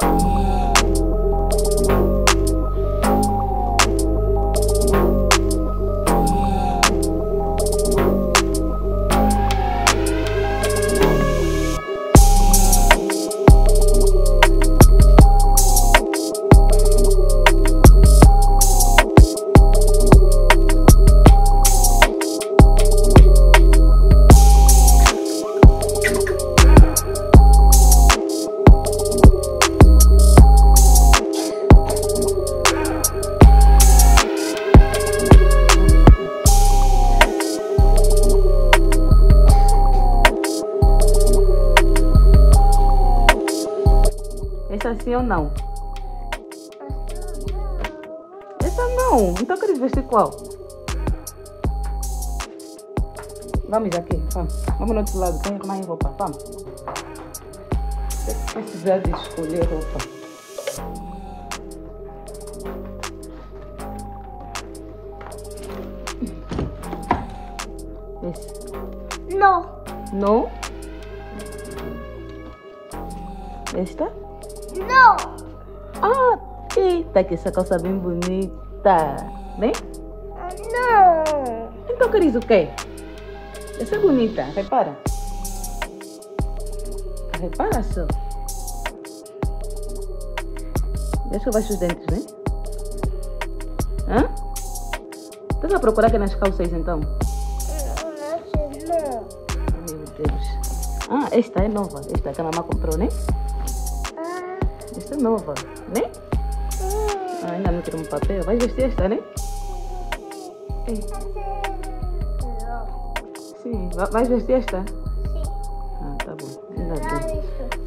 Essa sim ou não? Essa não. Então queres vestir qual? Vamos aqui, vamos. Vamos no outro lado, põe mais roupa, vamos. Se precisar de escolher roupa. Esse. Não. Não? Esta? Não. Ah, eita, que essa calça bem bonita, né? Não. Então queres o quê? Essa é bonita, repara. Repara só. Deixa eu baixar os dentes, né? Hã? Estás a procurar aqui nas calças então? Não. Meu Deus. Ah, esta é nova. Esta que a mamãe comprou, né? Esta é nova, né? Ah, ainda não tirou um papel. Vais vestir esta, né? Ei. Sim, vais vestir esta? Sim. Ah, tá bom. Ainda bem.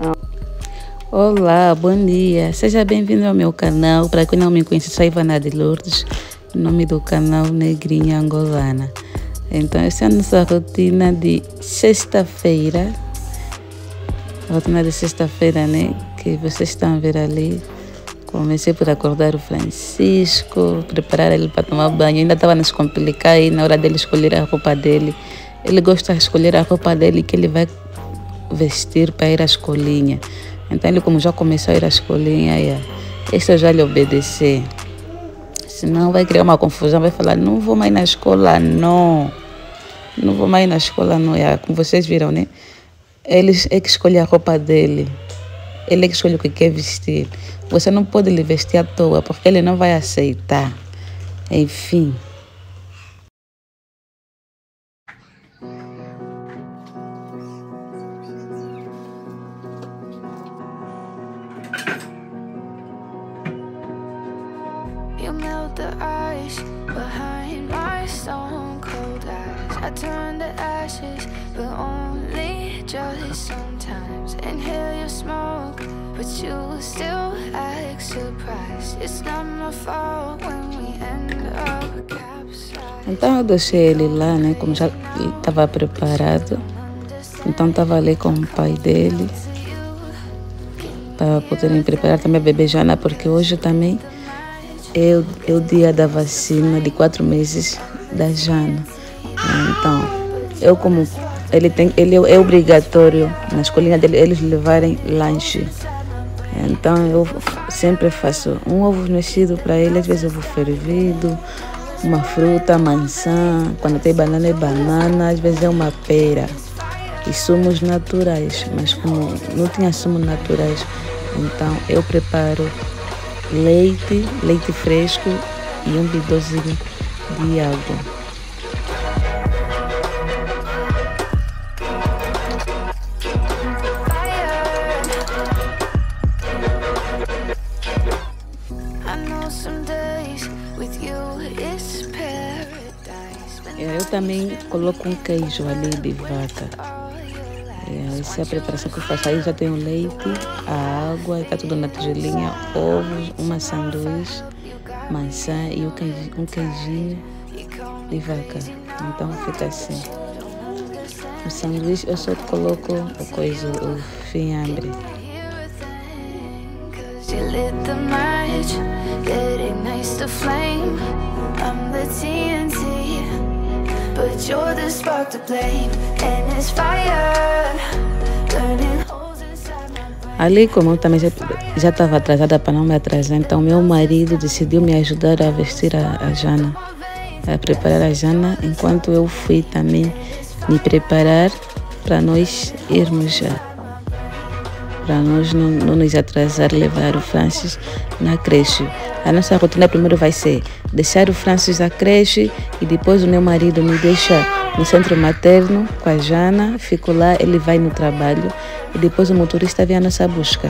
Olá, bom dia. Seja bem-vindo ao meu canal. Para quem não me conhece, sou Ivana de Lourdes. O nome do canal Negrinha Angolana. Então, essa é a nossa rotina de sexta-feira. Rotina de sexta-feira, né? Que vocês estão a ver ali. Comecei por acordar o Francisco, preparar ele para tomar banho. Ainda estava a nos complicar aí na hora dele escolher a roupa dele. Ele gosta de escolher a roupa dele que ele vai vestir para ir à escolinha. Então ele, como já começou a ir à escolinha, esse eu já lhe obedeci. Senão vai criar uma confusão, vai falar, não vou mais na escola, não. Não vou mais na escola, não. Como vocês viram, né? Ele é que escolhe a roupa dele. Ele é que escolhe o que quer vestir. Você não pode lhe vestir à toa, porque ele não vai aceitar. Enfim. You melt the ice behind my stone cold eyes. I turn to ashes, but only just sometimes. Inhale your smoke, but you still act surprised. It's not my fault when we end up capsized. Então eu deixei ele lá, né? Como já estava preparado. Então estava ali com o pai dele para poderem preparar também a bebê Jana, porque hoje também é o dia da vacina de 4 meses da Jana. Então, eu como ele é obrigatório na escolinha dele eles levarem lanche. Então eu sempre faço um ovo mexido para ele, às vezes ovo fervido, uma fruta, maçã, quando tem banana é banana, às vezes é uma pera. E sumos naturais, mas como não tinha sumos naturais, então eu preparo leite fresco e um bidozinho de água. Eu também coloco um queijo ali de vaca. Essa é a preparação que eu faço. Aí já tenho leite, a água, está tudo na tigelinha, ovos, uma sanduíche, maçã e um queijinho de vaca. Então fica assim. O sanduíche eu só coloco o fiambre. But you're the spark to blame, and it's fire burning holes inside my brain. Ali, como eu também já estava atrasada para não me atrasar, então meu marido decidiu me ajudar a vestir a Jana, a preparar a Jana, enquanto eu fui também me preparar para nós irmos já. Para nós não nos atrasar, levar o Francis na creche. A nossa rotina primeiro vai ser deixar o Francis na creche e depois o meu marido me deixa no centro materno com a Jana, fico lá, ele vai no trabalho e depois o motorista vem à nossa busca.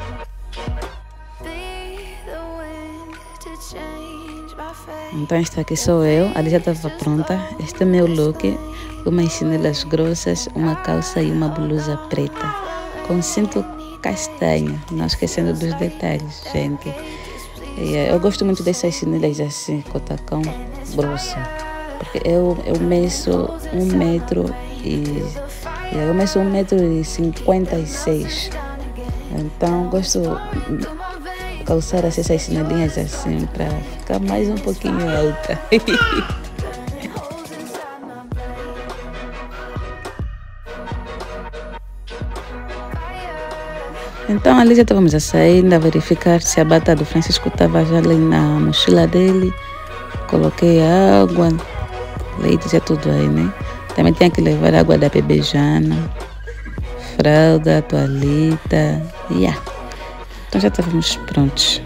Então esta aqui sou eu, ali já estava pronta. Este é meu look, umas chinelas grossas, uma calça e uma blusa preta, com cinto castanho, não esquecendo dos detalhes, gente. Eu gosto muito dessas chinelas assim, com tacão grosso, porque eu meço 1 metro e eu meço 1,56 m. Então gosto de calçar assim, essas chinelinhas assim para ficar mais um pouquinho alta. Então ali já estávamos a sair, ainda a verificar se a bata do Francisco estava já ali na mochila dele. Coloquei água, leite, já tudo aí, né? Também tinha que levar água da bebê Jana, fralda, toalhita, Então já estávamos prontos.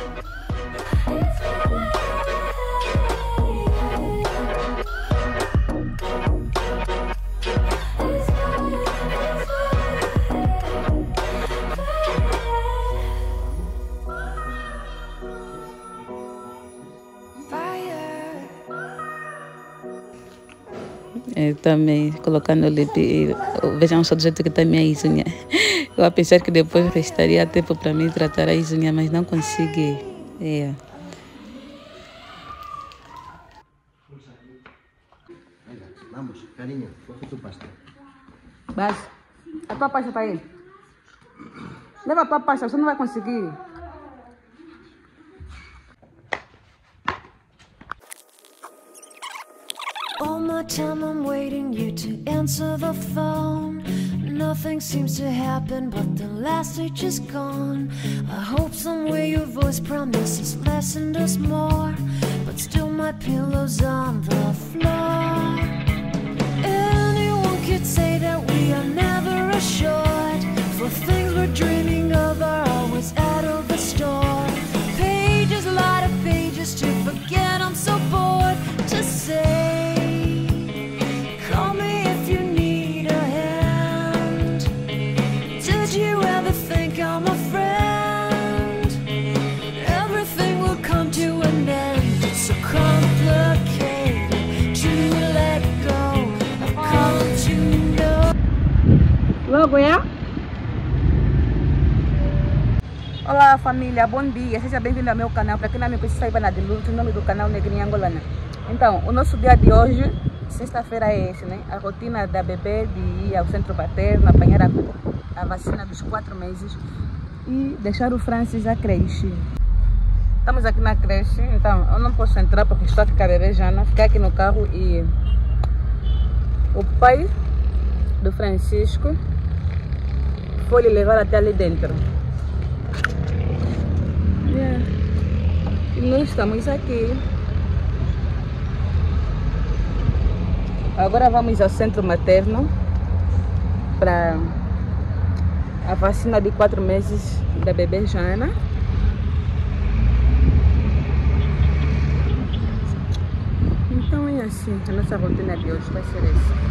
Eu também colocando o lip, vejam só do jeito que está a minha unha. Eu a pensar que depois restaria tempo para mim tratar a unha, mas não consegui. Vamos, carinho, coge tu pasta. Vas, a tua pasta está aí. Leva a tua pasta, você não vai conseguir. All my time I'm waiting you to answer the phone. Nothing seems to happen, but the last stage is gone. I hope somewhere your voice promises less and us more, but still my pillow's on the floor. Anyone could say that we are never assured, for things we're dreaming of are always out of the store. Pages, a lot of pages to forget, I'm so bored to say. Logo, Olá família, bom dia, seja bem-vindo ao meu canal. Para quem não me conhece, saiba na de luto, o nome do canal Negrinha Angolana. Então, o nosso dia de hoje, sexta-feira é esse, né? A rotina da bebê de ir ao centro materno, apanhar a vacina dos 4 meses e deixar o Francis à creche. Estamos aqui na creche, então eu não posso entrar porque estou aqui com a bebê Jana, ficar aqui no carro e o pai do Francisco foi lhe levar até ali dentro. E nós estamos aqui. Agora vamos ao centro materno para a vacina de 4 meses da bebê Jana. Então é assim, a nossa rotina de hoje vai ser essa.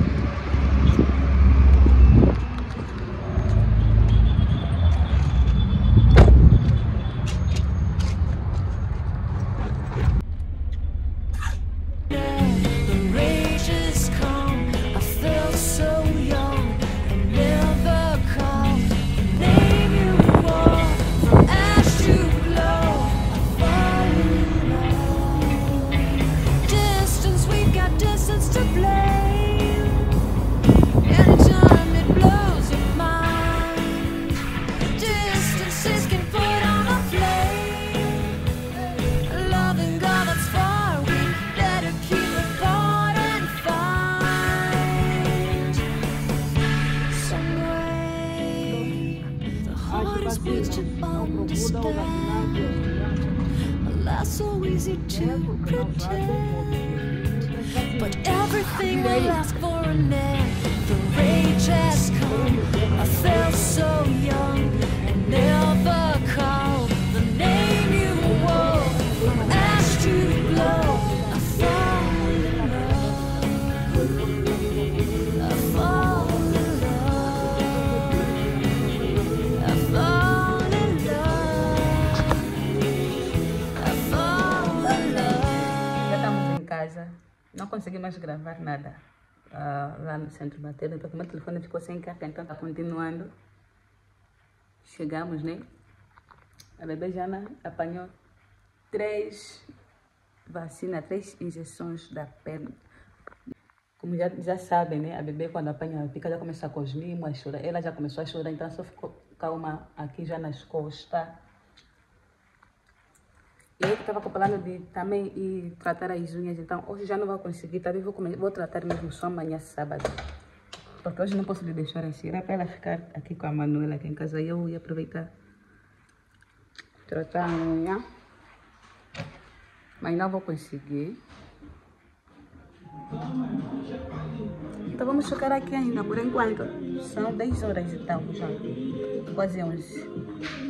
Distance, we've got distance to blame. understand. Alas, so easy to pretend. But everything will ask for an end. The rage has come. I felt so young and never called the name you wore. From ash to glow, I fall in love. I fall in love. I fall in love. I fall in love. Já estamos em casa, não consegui mais gravar nada lá no centro materno, porque meu telefone ficou sem carga, então está continuando. Chegamos, né? A bebê Jana apanhou 3 vacinas, 3 injeções da perna. Como já sabem, né? A bebê quando apanha a pica já começa com os mimos, a chorar. Ela já começou a chorar, então só ficou calma aqui já nas costas. E eu estava com o plano de também ir tratar as unhas, então hoje já não vou conseguir, talvez vou tratar mesmo só amanhã, sábado. Porque hoje não posso lhe deixar assim, era para ela ficar aqui com a Manuela aqui em casa e eu ia aproveitar tratar a unha. Mas não vou conseguir. Então vamos ficar aqui ainda por enquanto. São 10 horas e tal já, quase 11.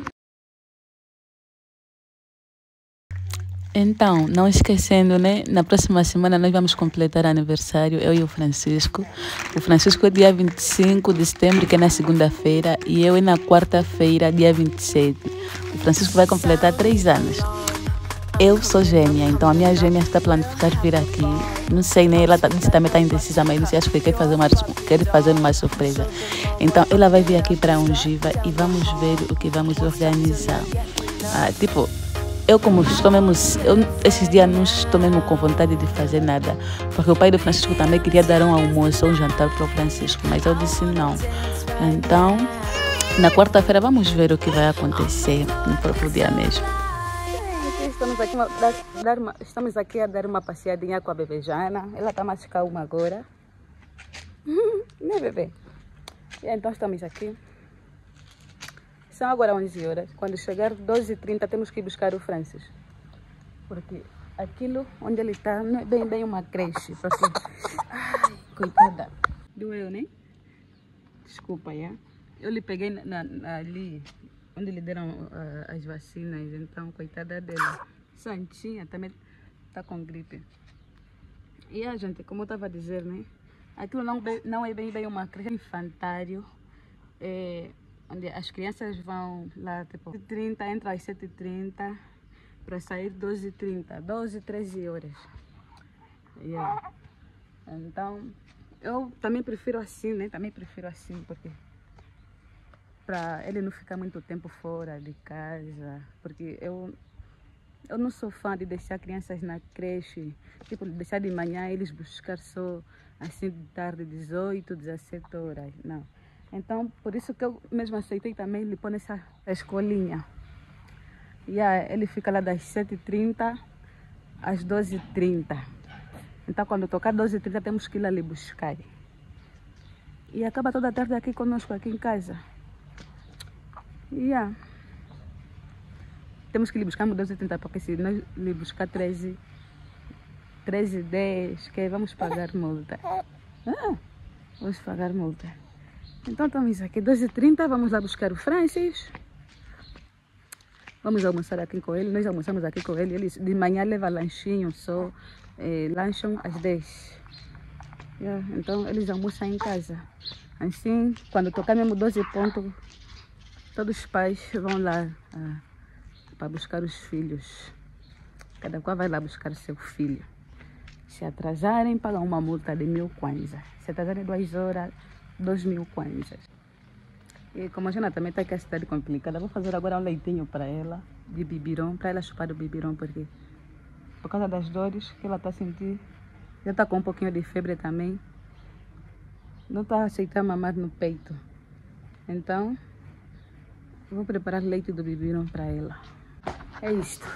Então, não esquecendo, né? Na próxima semana nós vamos completar aniversário, eu e o Francisco. O Francisco é dia 25 de setembro, que é na segunda-feira, e eu é na quarta-feira, dia 27. O Francisco vai completar 3 anos. Eu sou gêmea, então a minha gêmea está a planificar vir aqui. Não sei, né? Ela disse também está indecisa, mas disse, acho que quer fazer uma surpresa. Então, ela vai vir aqui para Ungiva e vamos ver o que vamos organizar. Tipo... Eu como estou mesmo, esses dias não estou mesmo com vontade de fazer nada, porque o pai do Francisco também queria dar um almoço, um jantar para o Francisco, mas eu disse não. Então, na quarta-feira vamos ver o que vai acontecer no próprio dia mesmo. Estamos aqui a dar uma passeadinha com a bebê Jana, ela está mais calma agora. Né, bebê? E então estamos aqui. São agora 11 horas. Quando chegar 12h30 temos que ir buscar o Francis. Porque aquilo onde ele está não é bem uma creche. Porque... Ai, coitada. Doeu, né? Desculpa, já. Eu lhe peguei ali onde lhe deram as vacinas. Então, coitada dela. Santinha também está com gripe. E a gente, como eu estava a dizer, né? Aquilo não é bem uma creche, é um infantário. Onde as crianças vão lá, tipo, 7h30, entra às 7h30, para sair 12h30, 12, 13 horas. Yeah. Então, eu também prefiro assim, né? Também prefiro assim, porque para ele não ficar muito tempo fora de casa, porque eu não sou fã de deixar crianças na creche, tipo, deixar de manhã eles buscar só assim de tarde, 18, 17 horas, não. Então, por isso que eu mesmo aceitei também lhe pôr nessa escolinha. E ele fica lá das 7h30 às 12h30. Então, quando tocar 12h30, temos que ir lá lhe buscar. E acaba toda a tarde aqui conosco, aqui em casa. Temos que lhe buscar 12h30, porque se nós lhe buscar 13h10, que vamos pagar multa. Vamos pagar multa. Então estamos aqui, 12h30, vamos lá buscar o Francis. Vamos almoçar aqui com ele, nós almoçamos aqui com ele. Ele de manhã leva lanchinho só, lancham às 10. Então eles almoçam em casa. Assim, quando tocar mesmo 12 pontos, todos os pais vão lá para buscar os filhos. Cada qual vai lá buscar seu filho. Se atrasarem, pagam uma multa de 1000 kwanza. Se atrasarem 2 horas, 2.000 kwanzas. E como a Jana também está aqui a cidade complicada, vou fazer agora um leitinho para ela, de bibiron, para ela chupar o bibiron, porque por causa das dores que ela está sentindo, já está com um pouquinho de febre também, não está a aceitar mamar no peito. Então, vou preparar leite do bibiron para ela. É isto.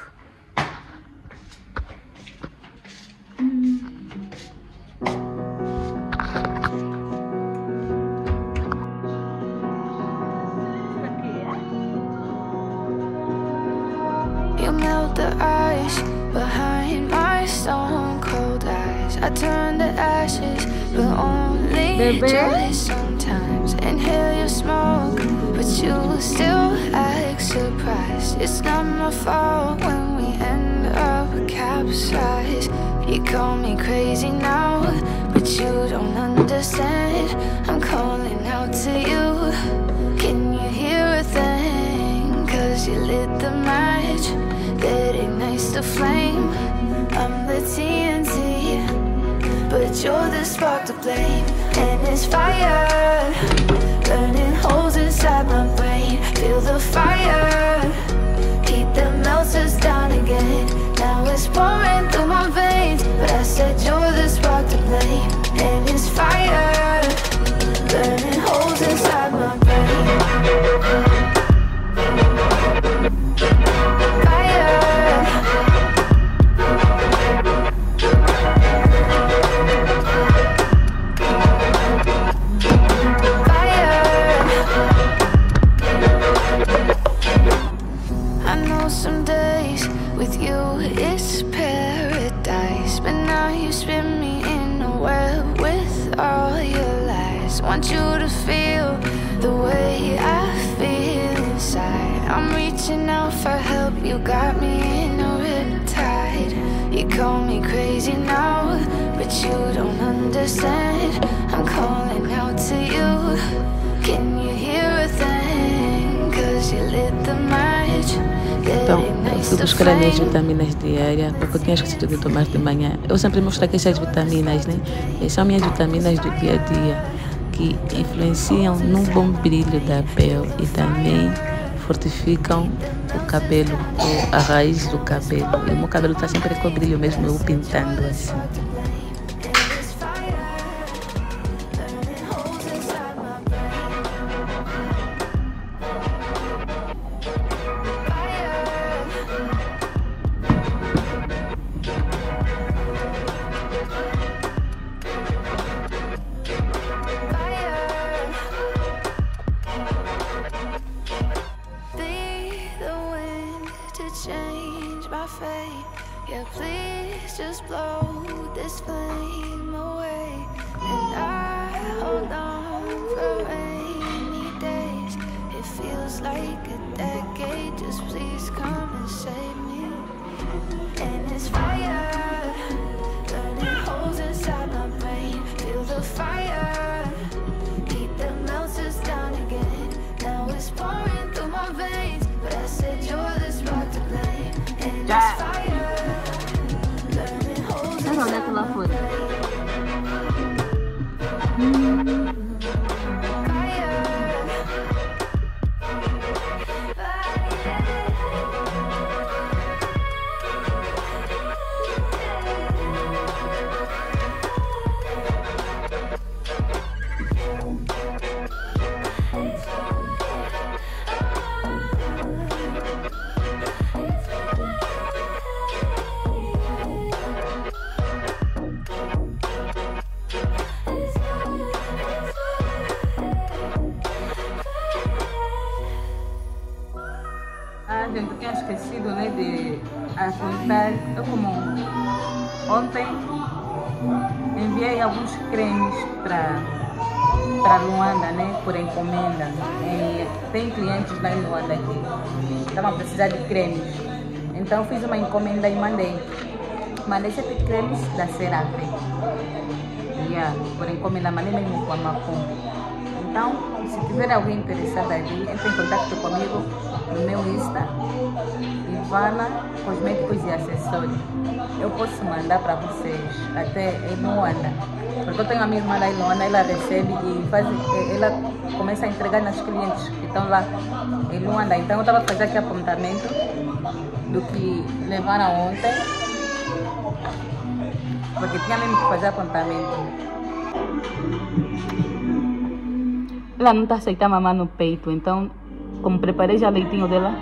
melt the ice behind my stone cold eyes. I turn to ashes, but only joy sometimes. Inhale your smoke, but you still act surprised. It's not my fault when we end up capsized. You call me crazy now, but you don't understand. I'm calling out to you. Can you hear a thing? 'Cause you lit the match that ignites the flame. I'm the TNT, but you're the spark to blame. And it's fire, burning holes inside my brain. Feel the fire, heat that melts us down again. Now it's pouring through my veins, but I said you're the spark to blame. And it's fire, burning holes inside my brain. Some days with you it's paradise, but now you spin me in a web with all your lies. Want you to feel the way I feel inside. I'm reaching out for help, you got me in a riptide. You call me crazy now, but you don't understand. I'm calling out to you. Can you hear a thing? 'Cause you lit the match. Então, eu fui buscar as minhas vitaminas diárias, porque eu tinha esquecido de tomar de manhã. Eu sempre mostro aqui essas vitaminas, né? Essas são minhas vitaminas do dia a dia, que influenciam no bom brilho da pele e também fortificam o cabelo, a raiz do cabelo. E o meu cabelo está sempre com brilho mesmo, eu pintando assim. Change my fate, yeah, please just blow this flame away. And I hold on for rainy days. It feels like a decade, just please come and save me. And it's fire, burning holes inside my brain. Feel the fire, heat that melts us down again. Now it's pouring through my veins, but I said you're the spark to blame. And it's fire, burning holes inside my brain. Gente, eu tinha esquecido, né, de apontar. Eu como ontem enviei alguns cremes para Luanda, né, por encomenda. E tem clientes lá em Luanda que estavam a precisar de cremes. Então fiz uma encomenda e mandei 7 cremes da CeraVe. Por encomenda, mandei mesmo com a Macom. Então, se tiver alguém interessado ali, entre em contato comigo no meu Insta, Ivana Cosméticos e Acessórios. Eu posso mandar para vocês até em Luanda, porque eu tenho a minha irmã lá em Luanda, ela recebe e ela começa a entregar nas clientes que estão lá em Luanda. Então eu estava a fazer aqui apontamento do que levaram ontem, porque tinha mesmo que fazer apontamento. Ela não está aceitando mamar no peito, então, como preparei já leitinho dela.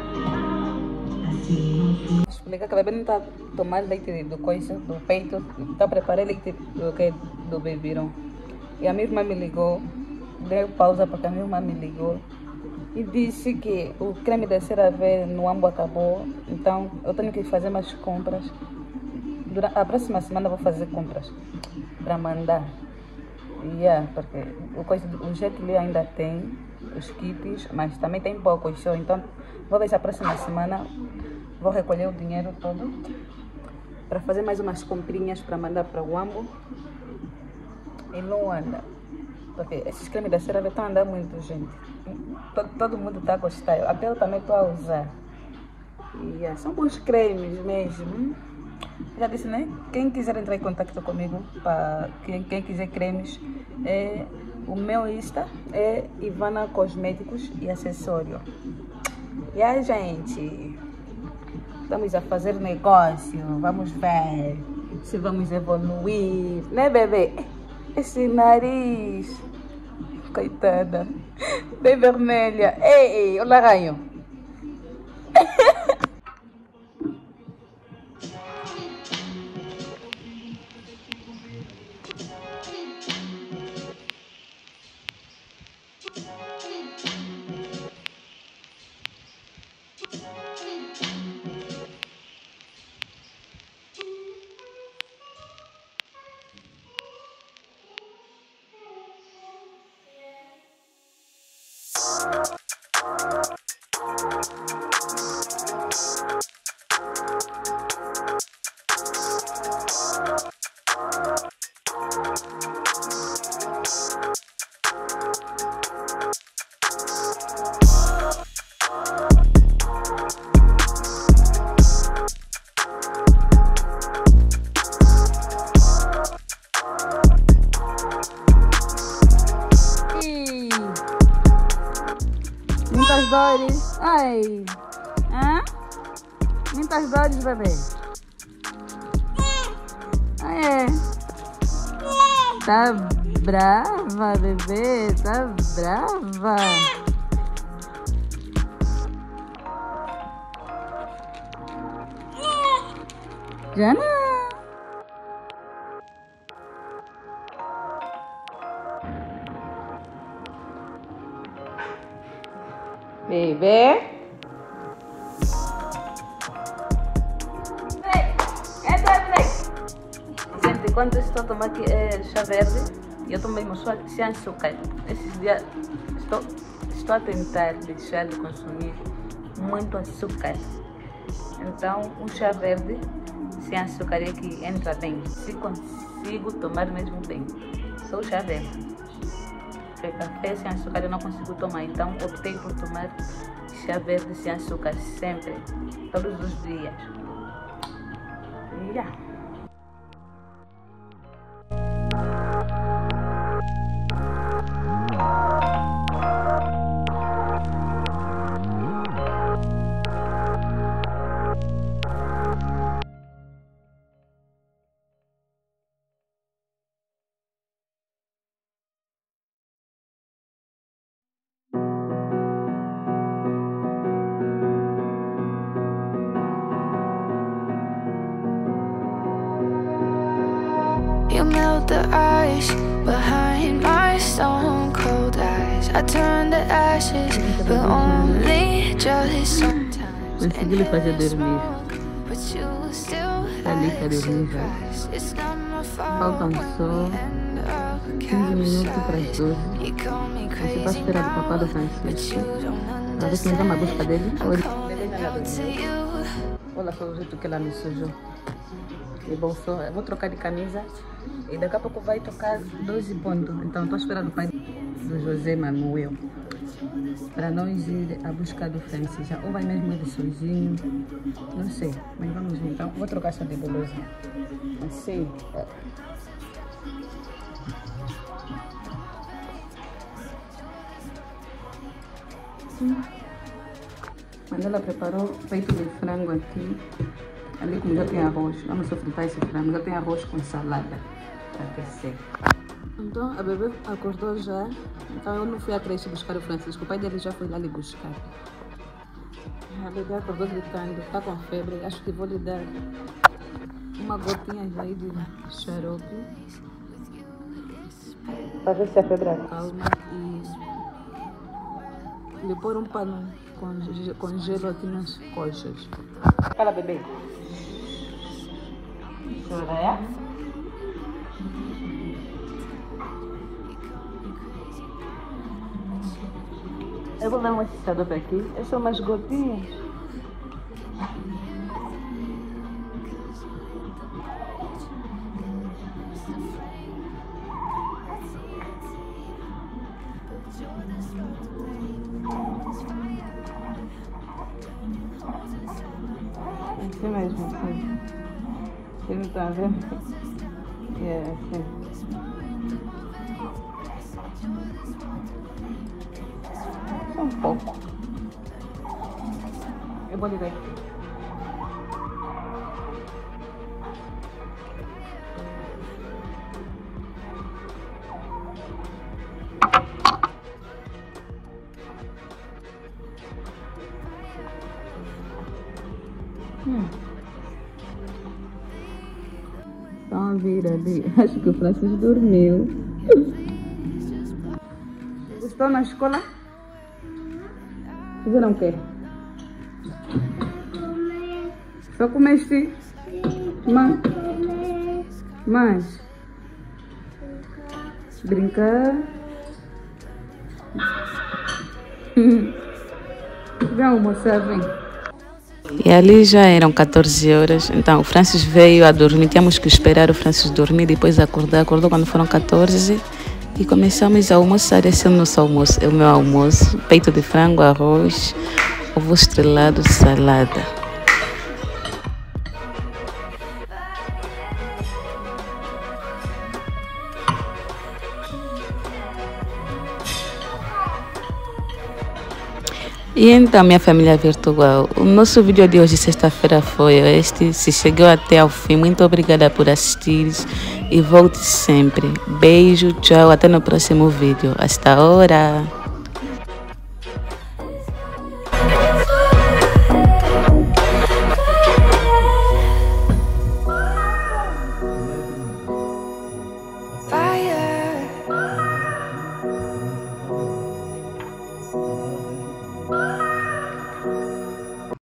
Explica que a bebê não está tomando leite do peito, então preparei leite do beberam. E a minha irmã me ligou, deu pausa porque a minha irmã me ligou e disse que o creme da CeraVe no Ambo acabou, então eu tenho que fazer mais compras. Durante a próxima semana vou fazer compras para mandar. Porque o Jet Li ainda tem os kits, mas também tem poucos só. Então vou ver se a próxima semana vou recolher o dinheiro todo para fazer mais umas comprinhas para mandar para o Ambo e Luanda. Porque esses cremes da CeraVe estão andando muito, gente. Todo mundo está a gostar. Até eu também estou a usar. São bons cremes mesmo. Já disse, né? Quem quiser entrar em contato comigo, para quem quiser cremes, o meu Insta é Ivana Cosméticos e Acessório. Gente, estamos a fazer negócio. Vamos ver se vamos evoluir, né, bebê? Esse nariz, coitada, bem vermelha. Ei, olha raio. Muitas dores. Ai. Hã? Muitas dores, bebê. Tá brava, bebê. Tá brava. Já não. Bebê. Gente, quando eu estou a tomar aqui, chá verde, eu tomo mesmo só sem açúcar. Esses dias estou a tentar deixar de consumir muito açúcar. Então, um chá verde sem açúcar é que entra bem. Se consigo tomar mesmo bem, só o chá verde. Porque café sem açúcar eu não consigo tomar, então optei por tomar chá verde sem açúcar sempre, todos os dias. You melt the ice behind my stone cold eyes. I turn to ashes, but only just sometimes. Consegui lhe fazer dormir. But you still Ali para dormir já. it's not my fault. Faltam só 15 minutos para as 12. You call me Você está crazy, esperando o papá do but Francisco. you don't Para ver se me dá uma busca dele. understand. Olha só o jeito que ela me sujou. E bolsou. Eu vou trocar de camisa e daqui a pouco vai tocar 12 pontos. Então estou esperando o pai do José Manuel para nós ir à busca do Francis. Ou vai mesmo ele sozinho, não sei, mas vamos ver. Então vou trocar só de blusa assim. Mandela preparou peito de frango aqui. Ali como já tem arroz, vamos só fritar esse frango. Já tem arroz com salada para aquecer. Então a bebê acordou já. Então eu não fui à creche buscar o Francisco. O pai dele já foi lá lhe buscar. A bebê acordou gritando, está com febre. Acho que vou lhe dar uma gotinha aí de xarope para ver se a febre acalma. E Lhe pôr um pano com gelo aqui nas coxas. Fala, bebê. Chora, é? Eu vou dar uma assistada para aqui. É só umas gotinhas. Assim mesmo, assim. Você não está vendo? É assim. Só um pouco. Eu vou ligar aqui. Estão a vir ali. Acho que o Francis dormiu. Estão na escola? Fizeram o quê? Só comeste? Mas? Brincar? Vem almoçar, vem. E ali já eram 14 horas, então o Francis veio a dormir, tínhamos que esperar o Francis dormir, depois acordar, acordou quando foram 14 e começamos a almoçar. Esse é o nosso almoço, é o meu almoço, peito de frango, arroz, ovo estrelado, salada. E então, minha família virtual, o nosso vídeo de hoje, sexta-feira, foi este. Se chegou até ao fim, muito obrigada por assistir e volte sempre. Beijo, tchau, até no próximo vídeo. Hasta hora!